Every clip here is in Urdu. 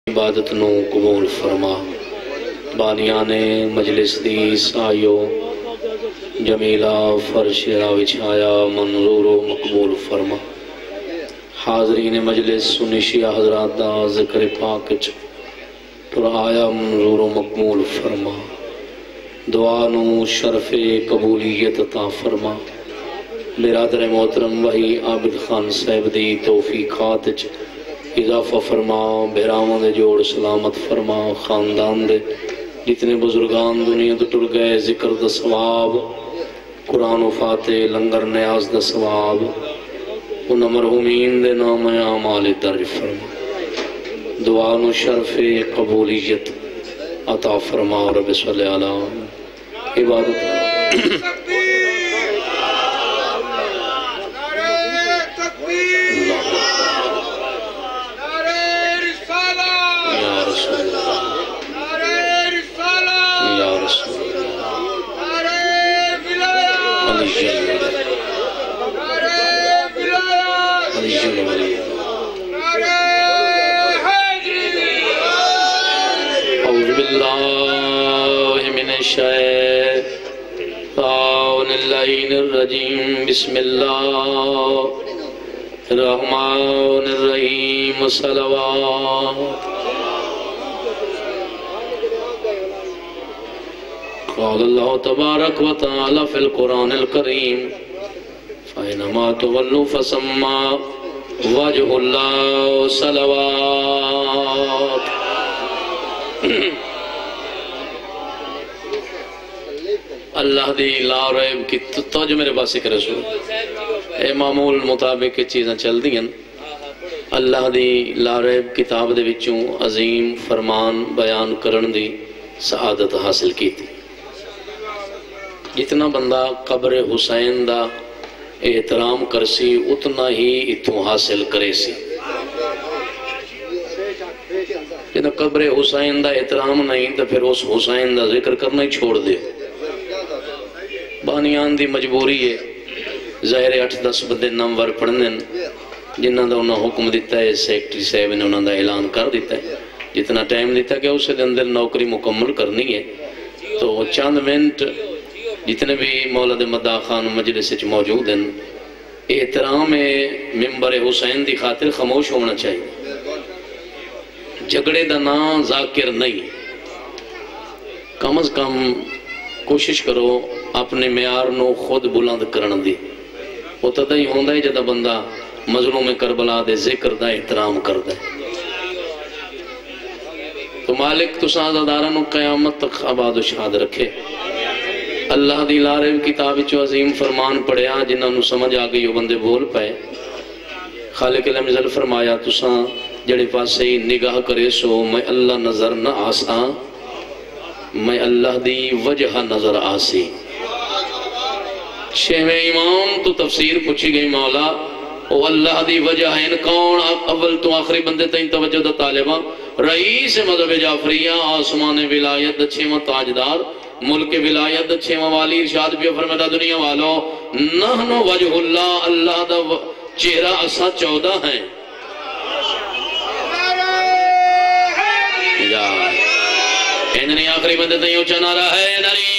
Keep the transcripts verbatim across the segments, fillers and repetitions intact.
عبادت نو قبول فرما بانیان مجلس دی سائیو جمیلہ فرش را وچھایا منظور و مقبول فرما حاضرین مجلس سنشیہ حضرات دا ذکر پاک پرایا منظور و مقبول فرما دعا نو شرف قبولیت عطا فرما برادر محترم وحی عابد خان صاحب دی توفیقات اضافہ فرما بہراؤں دے جوڑ سلامت فرما خاندان دے جتنے بزرگان دنیا تو ٹر گئے ذکر دا ثواب قرآن و فاتح لنگر نیاز دا ثواب ان مرحومین دے نام اعمال درج فرما دعا نو شرف قبولیت عطا فرما رب صلی اللہ عبادت اعوذ باللہ من الشیطان اللعین الرجیم بسم اللہ الرحمن الرحیم صلوات قال اللہ تبارک و تعالی فی القرآن الکریم فَإِنَمَا تُوَلُّوا فَسَمَّا وَجْهُ اللَّهُ صَلَوَاتِ اللہ دی لا ریب کی توجہ میرے پاس ایک رسول اے معمول مطابق چیزیں چل دیں اللہ دی لا ریب کتاب دے وچوں عظیم فرمان بیان کرن دی سعادت حاصل کی تھی جتنا بندہ قبر حسین دا احترام کرسی اتنا ہی اتوں حاصل کرے سی جنہا قبر حسین دا احترام نہیں تو پھر اس حسین دا ذکر کرنا ہی چھوڑ دے بانیان دی مجبوری ہے ظاہر اٹھ دس بدے نمبر پڑھنے جنہاں دا انہاں حکم دیتا ہے سیکٹری صاحب نے انہاں دا اعلان کر دیتا ہے جتنا ٹائم دیتا ہے کہ اسے دے اندر نوکری مکمل کرنی ہے تو چاند منٹ جتنے بھی مولد مدہ خان مجلس سے موجود ہیں احترام ممبر حسین دی خاطر خاموش ہونا چاہیے جھگڑے دا نام ذاکر نہیں کم از کم کوشش کرو اپنے معیار نو خود بلند کرن دی وہ تدہ ہی ہوندہ ہے جدہ بندہ مظلوم کربلا دے ذکر دا احترام کردہ ہے تو مالک تو سادہ دارانو قیامت تک آباد و شاد رکھے اللہ دی لارے کتاب چو عظیم فرمان پڑھیا جنہاں نو سمجھ آگئی وہ بندے بول پائے خالق الامزل فرمایا تساں جڑے پاس سے نگاہ کرے سو میں اللہ نظر نہ آسا میں اللہ دی وجہ نظر آسی شیخ امام تو تفسیر پوچھی گئی مولا او اللہ دی وجہ ہے کون اول تو آخری بندے تین توجہ دا طالبہ رئیس مذہب جعفریہ آسمان ولایت چھواں تاجدار ملک ولایت چھواں والی ارشاد بھی فرماتا دنیا والو نحن وجہ اللہ اللہ دا چہرہ اسا چودہ ہیں اندنی آخری بندے تین اچھا نعرہ ہے نری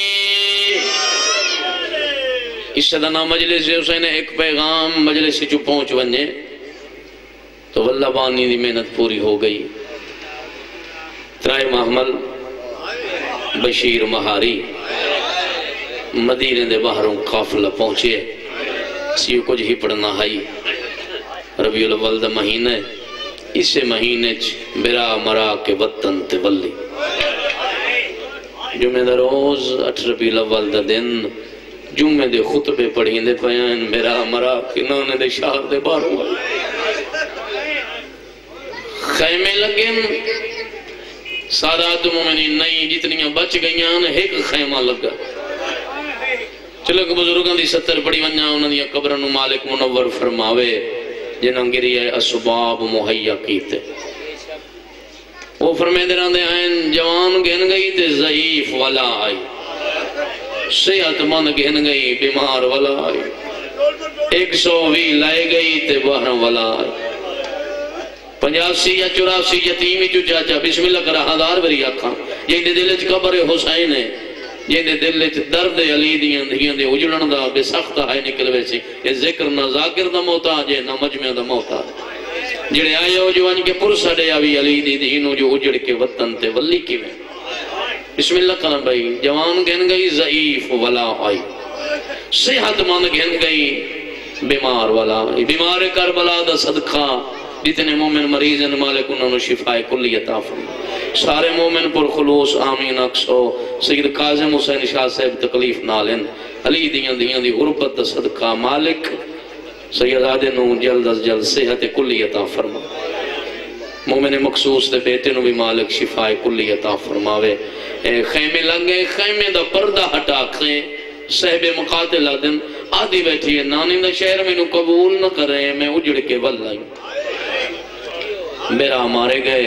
اس سے دنا مجلس سے اسے نے ایک پیغام مجلس سے جو پہنچ ونجے تو واللہ بانی دی محنت پوری ہو گئی ترائے محمل بشیر مہاری مدینے دے باہروں قافلہ پہنچے سیو کچھ ہی پڑھنا ہائی ربیع الاول دا مہینے اسے مہینے برا مرا کے وطن تے ولی جمعہ دا روز اٹھ ربیع الاول دا دن جمعہ دے خطبے پڑھیں دے پیان میرا مرا کے نانے دے شہر دے باروں خیمے لگیں سادات مومنین نہیں جتنیاں بچ گئیاں ایک خیمہ لگا چلو کہ بزرگاں دی ستر پڑی ونجا انہوں نے قبرنو مالک منور فرماوے جنہاں گری ہے اسباب محیّا کیتے وہ فرمے دران دے آئین جوان گھن گئی تے ضعیف والا آئی صحت مند گھن گئی بیمار والا آئی ایک سو بھی لائے گئی تے بہر والا آئی پنجاسی یا چوراسی یتیمی جو چاچا بسم اللہ کرا ہزار بری آکھاں یہ دے دلچ قبر حسین ہے یہ دے دلچ درد علی دیاں دیاں دے اجڑن دا بے سخت ہے نکل ویسی یہ ذکر نہ ذاکر دا محتاج ہے نہ مجمع دا محتاج جڑے آئے ہو جو ان کے پرسا دے آوی علی دی دینوں جو اجڑ کے وطن تے ولی کی میں بسم اللہ کرا بھائی جوان گھن گئی ضعیف ولا آئی صحت مند گھن گئی بیمار والا بیمار کربلا دا صدقہ جتنے مومن مریض ہیں مالک انہوں نے شفاء کلی عطا فرمائے سارے مومن پر خلوص آمین اکسو سید قاظم حسین شاہ صاحب تکلیف نالن علی دیاں دیاں دی غربت دا صدقہ مالک سید آدھے نو جلد از جلد صحت کلی عطا فرمائے مومن مخصوص دے بیٹے نو بھی مالک شفاء کلی عطا فرماوے خیمے لنگے خیمے دا پردہ ہٹا کھیں صحب مقاتل آدن آدھی بیٹھی ہے نانی دا شہر میں نو قبول نہ کریں میں اجڑ کے واللہ میرا مارے گئے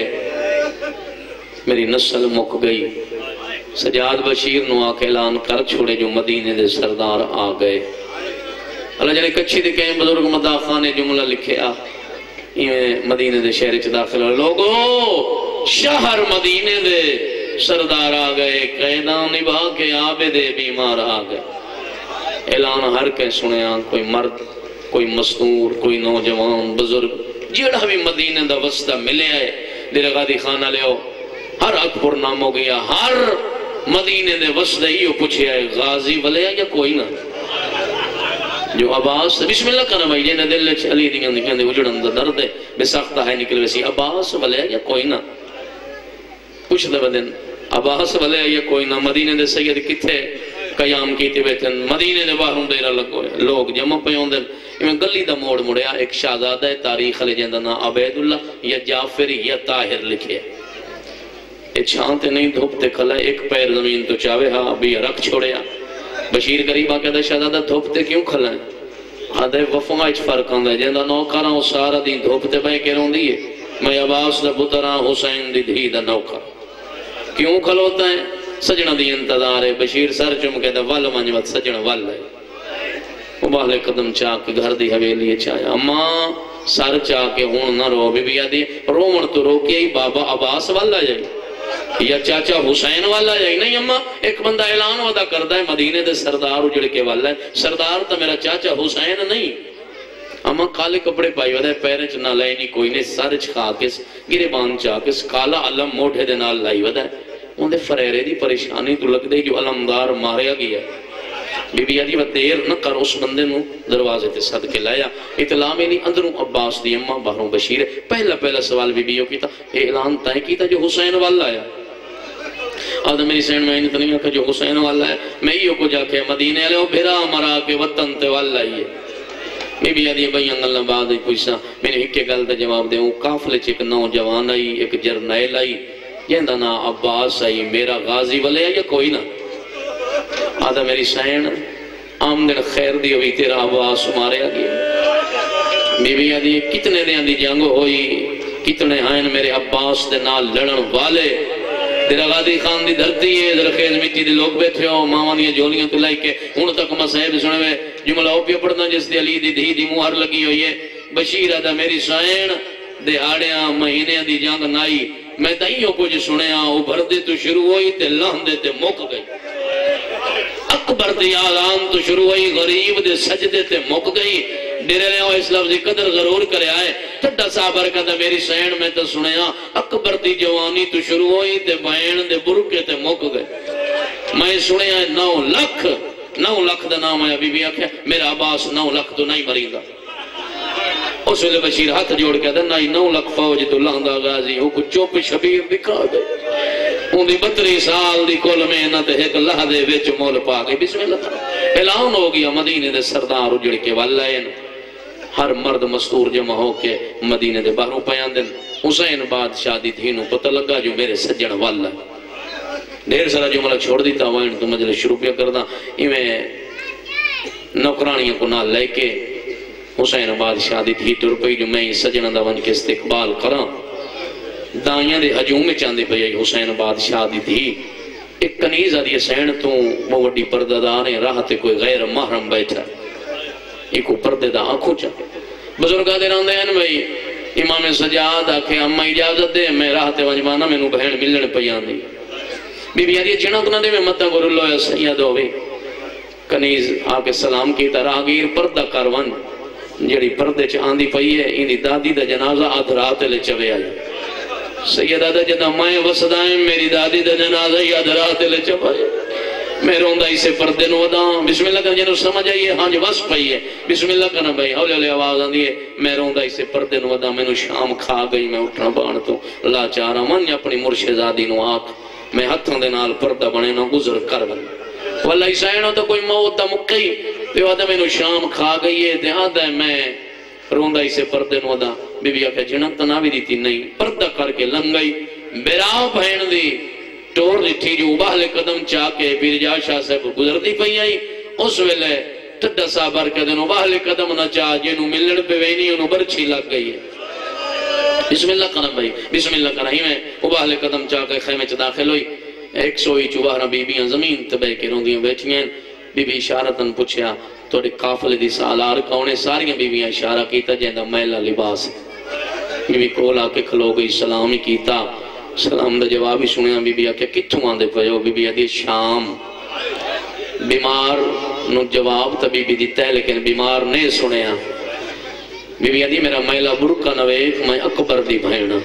میری نسل مک گئی سجاد بشیر نو آکے اعلان کر چھوڑے جو مدینے دے سردار آ گئے اللہ جانے کچھی دے کہیں بزرگ مدافع نے جملہ لکھے آ یہ مدینے دے شہر چھ داخل ہو لوگو شہر مدینے دے سردار آ گئے قیدان نبھا کے عابد بیمار آ گئے اعلان ہر کے سنے آن کوئی مرد کوئی مستور کوئی نوجوان بزرگ جیڑا بھی مدینہ دا وسطہ ملے آئے دیر غادی خانہ لے ہو ہر اکبر نام ہو گیا ہر مدینہ دے وسطہ ہی ہو پوچھے آئے غازی ولے آئے یا کوئی نہ جو عباس بسم اللہ کرنا بھائی جینا دل لے چلی دیاں دیاں دے وجڑن دا درد ہے بے ساختہ ہے نکل ویسی عباس ولے آئے یا کوئی نہ پوچھ دے بدن عباس ولے آئے یا کوئی نہ مدینہ دے سید کتھے قیام کیتے بیٹھن مدینے دے باہروں دیرہ لگو ہے لوگ جمع پیوں دے میں گلی دا موڑ مڑیا ایک شہزادہ تاریخ لے جندنا عبید اللہ یا جعفری یا طاہر لکھے اے چھانتے نہیں دھوپتے کھلا ایک پیر زمین تو چاہوے ہاں ابھی رکھ چھوڑیا بشیر قریبہ کہتا ہے شہزادہ دھوپتے کیوں کھلا ہے آدھے وفاں اچھ فرق آندہ ہے جندہ نوکارا ہوں سارا دین دھوپتے بھائی کے رون دیئے میں عباس دا بطرہ حسین دی دھی دا نوکا کیوں کھلوتا ہے سجنہ دی انتظار ہے بشیر سر چم کہتا وال منجوت سجنہ وال ہے وہ بالے قدم چاہ کے گھر دی حویلی چاہیا اماں سر چاہ کے ہون نہ رو بی بی آدھی رومن تو رو کے ہی بابا عباس والا جائے یا چاچا حسین والا جائے نہیں اماں ایک بندہ اعلان وعدہ کرتا ہے مدینے دے سردار اجڑ کے والا ہے سردار تا میرا چاچا حسین نہیں اماں کالے کپڑے پائی ودا ہے پیرنچ نہ لائے نہیں کوئی نے سرچ کھا کس گرے بان چاہ کس کالا علم موڑے دے نال لائی ودا ہے ان دے فریرے دی پریشانی تو لگ دے جو علمدار ماریا گیا بی بی آدھی وہ دیر نہ کر اس بندے نو دروازے تے صد کے لایا اطلاع میں نہیں اندروں عباس دی اممہ باہروں بشیر ہے پہلا پہلا سوال بی بیوں کی تھا اعلان تائیں کی تھا جو حسین والا آیا آدھا میری سینڈ میں نہیں کہا جو حسین والا ہے میں ہی کو جا کے مدینے لے ہو بھرا مرا کے وطن تے والا ہی ہے بی بی آدھی بھئی انگل نباد پوچھا میں نے ایک گل تے جواب دے ہوں کافلے چھ ایک نوجوان آئی ایک جرنیل آئی جہندہ نا عباس آئی میرا غازی والے یا کوئی نہ آدھا میری سین آمدن خیر دی ہوئی تیرا عباس مارے آگیا بی بی آدھی کتنے دیاں دی جنگ ہوئی کتنے آئین میرے عباس دے نال لڑن والے تیرا غادی خان دی دھرتی ہے درخیز مٹی دی لوگ بیٹھے ہو ماما دی جولیاں تو لائی کے ان تک مسائب سنے میں جملہ ہو پیا پڑھنا جس دی علی دی دھی دی موہر لگی ہوئی ہے بشیر آدھا میری سین دے آڑیاں مہینے دی جنگ نائی میں تائیوں کو جو سنے آؤں ابھر دے تو شروع ہوئی تے لہم دے تے موک گئی اکبر دی آلام تو شروع ہوئی غریب دے سجدے تے موک گئی ڈیرے لے اس لفظی قدر ضرور کرے آئے ٹھڈا صابر کہتا میری سین میں تو سنے آؤں اکبر دی جوانی تو شروع ہوئی تے بین دے برکے تے موک گئی میں سنے آئے نو لکھ نو لکھ دا نام آیا بی بی آکھیا میرا عباس نو لکھ تو نہیں مریندہ اس ویلے بشیر ہاتھ جوڑ کے دن نائی نو لکھ فوج تو لاندہ غازی ہو کچھ چوپ شبیر دکھا دے ان دی بطری سال دی کل محنت ایک لحظے ویچ مول پا گئی بسم اللہ اعلان ہو گیا مدینے دے سردار اجڑ کے واللین ہر مرد مستور جمع ہو کے مدینے دے باہروں پیان دن حسین بادشاہ دی دھینوں پتہ لگا جو میرے سجن والا ڈھیر سارا جملہ چھوڑ دیتا وائن تو مجلس شروع پیا کردہ ایمیں نوکرانیوں کو نہ لے کے حسین بادشاہ دی تھی ٹر پئی جو میں سجن دا ون کے استقبال کراں دائیاں دے ہجوم میں چاندے پئی حسین بادشاہ دی تھی ایک کنیز آدھی سین تو وہ وڈی پرداداریں راہ تے کوئی غیر محرم بیٹھا ایک پردے دا آنکھوں چاہ بزرگاں دے راندے ہیں بھئی امام سجاد آکھے اما اجازت دے میں راہ تے وجمانا میں نو بہن ملن پیان دی بی بی آدھی چنک نہ دے میں متا گو رلو یا سید ہوئے کنیز آکے سلام کی تراغیر پردہ کارون جڑی پردے چاہاں دی پئی ہے ان دی دادی دا جنازہ آدھ رات لے چوے آئی سیدہ دا جدہ مائیں وسدائیں میری دادی دا جنازہ ہی آدھ رات لے چوے آئی میں روندہ اسے پردے نو وداں بسم اللہ کرنا جنہوں سمجھ آئیے ہاں جی وس پئی ہے بسم اللہ کرنا بھائی ہولے ہولے آواز آن دیئے میں روندہ اسے پردے نو وداں میں نو شام کھا گئی میں اٹھنا بان تو لا چارا من اپنی مرشدادی نو آکھ میں ہتھوں دے نال پردہ بنے نو گزر کر بن واللہ عیسائنوں تو کوئی موت دا مکئی تو آدھا میں نو شام کھا گئی ہے آدھا میں روندہ اسے پردے نو وداں بی بی آکھا جنت ناوی دیتی نہیں پردہ کر کے لنگ گئی بیراؤ بہن دی ٹور دیتھی جو اباہل قدم چاہ کے پیر جا شاہ صاحب گزر دی پئی آئی اس ویلے ٹڈا صاحبار کے دن اباہل قدم نہ چاہ جنہوں ملن پہ وینی انہوں برچھی لگ گئی ہے بسم اللہ کرم بھائی بسم اللہ کرم ہی میں اباہل قدم چاہ کے خیمے چھ داخل ہوئی ایک سوئی چوبارہ بی بیاں زمین تبہ کے روندیاں بیٹھیاں بی بی اشارتاً پوچھیا توڑے قافلے دی سالار کاؤنے ساریاں بی بیاں اشارہ کیتا جیندہ میلہ لباس بی بی کولا کے کھلو گئی سلامی کیتا سلام دا جواب ہی سنیا بی بی آکے کتھوں آندے پہو بی بی آدھی شام بیمار نو جواب تا بی بی دیتا ہے لیکن بیمار نہیں سنیا بی بی آدھی میرا میلہ برکہ نویک میں اکبر دی بھائینا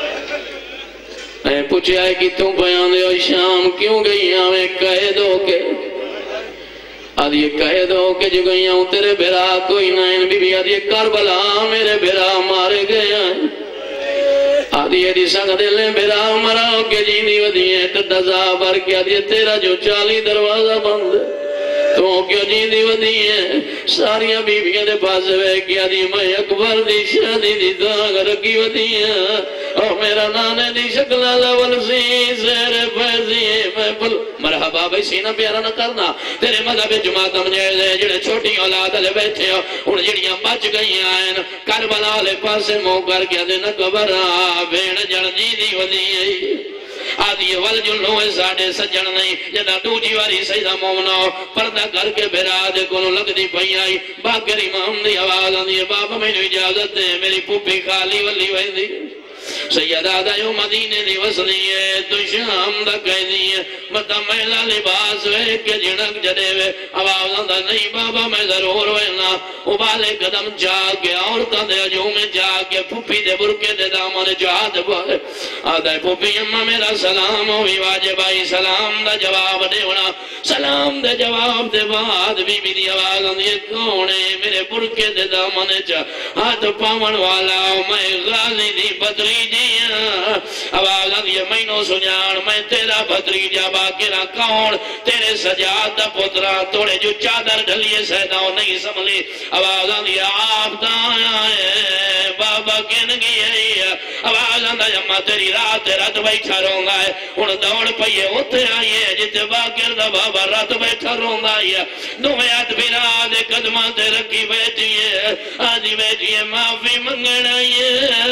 میں پوچھے آئے کتھوں بیان دے شام کیوں گئی آمیں کہے دو کے آدھی یہ کہے دو کہ جو گئی ہوں تیرے بھرا کوئی نائن بی بی آدھی کربلا میرے بھرا مارے گئے ہیں آدھی یہ دی سنگ دلیں بھرا مراؤ کے جینی ودیئے تدزا بر کے آدھی تیرا جو چالی دروازہ بند تو کیوں جیندی ودیئے ساریاں بیویاں دے پاس ہوئے کیا دی میں اکبر دی شادی دی داغ رکی ودیئے اور میرا نانے دی شکلہ لول سی زیر فیضیئے میں پل مرحبا بھائی سینہ پیارا نہ کرنا تیرے مذہب جماعت مجھے دے جڑے چھوٹی اولاد لے بیٹھے ہو ان جڑیاں بچ گئی آئین کربلا لے پاسے مو کر کے دے نہ کبر آ بین جڑ جیندی ودیئے آدھی ول جلو ہے ساڑھے سجن نہیں جدہ دوجی واری سیدہ مومنو پردہ کر کے بھرا دے کنو لگ دی پئی آئی باکر امام دی آواز آدھی بابا میں نے اجازت دے میری پوپی خالی ولی وی دی سیدہ دائیو مدینے دی وصلی ہے تو شام دا کہہ دی ہے مطا میلہ لباس وے کہ جنک جدے وے آواز آدھا نہیں بابا میں ضرور وینا ابالے قدم جا کے عورتہ دے جو میں جا کے پھوپی دے برکے دے دامان جہاد بھائے آدھا پھوپی اممہ میرا سلام ہوئی واجب آئی سلام دا جواب دے ونا سلام دے جواب دے بعد بی بی دی آواز آدھی کونے میرے برکے دے دامان جا ہاتھ پاون والا میں غازی دی بدری جیاں آواز آدھی میں نو سجان میں تیرا بدری جا باکرہ کون تیرے سجاد دا پترہ توڑے جو چادر ڈھلیے سیداؤں نہیں سملی آواز آدھی آپ دائیں بابا کن گئی ہے آواز آدھا جمع تیری رات رات بیٹھا رہوں گا ہے ان دوڑ پئیے اتھے آئیے جتے باکر دا بابا رات بیٹھا رہوں گا ہے دویات بھی رات قدمہ تے رکھی بیٹھی ہے آدھی بیٹھی ہے معافی منگن آئیے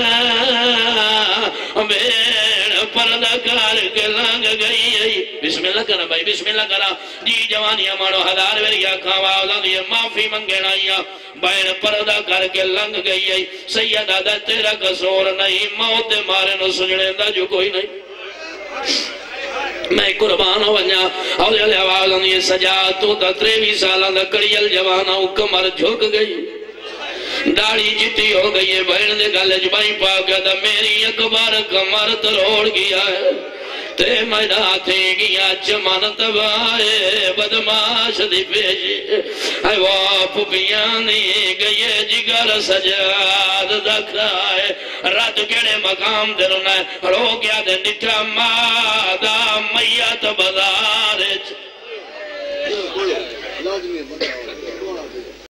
بیڑ پردہ کار کے لانگ گئی ہے بسم اللہ کرنا بھائی بسم اللہ کرنا جی جوانی ہمارو ہزار ویریا کھاواز آدھی معافی منگن آئیے بیڑ پردہ کر کے لنگ گئی ہے سیدہ دا تیرا قصور نہیں موت مارے نو سجڑے دا جو کوئی نہیں میں قربان ہو بنیا اولی علی آواز آنی سجا تو تا تریوی سالہ دا کڑیل جوانا کمر جھک گئی داڑی جتی ہو گئی ہے بہن دے گالج بائی پاکا دا میری اکبر کمر تروڑ گیا ہے تے میڈا تھے گیا چمان تبائے بدماش دی پیشی اے واپ بیانی گئے جگر سجاد دکھائے رات کیڑے مقام دلنا ہے رو گیا دے نٹھا مادا میت بدل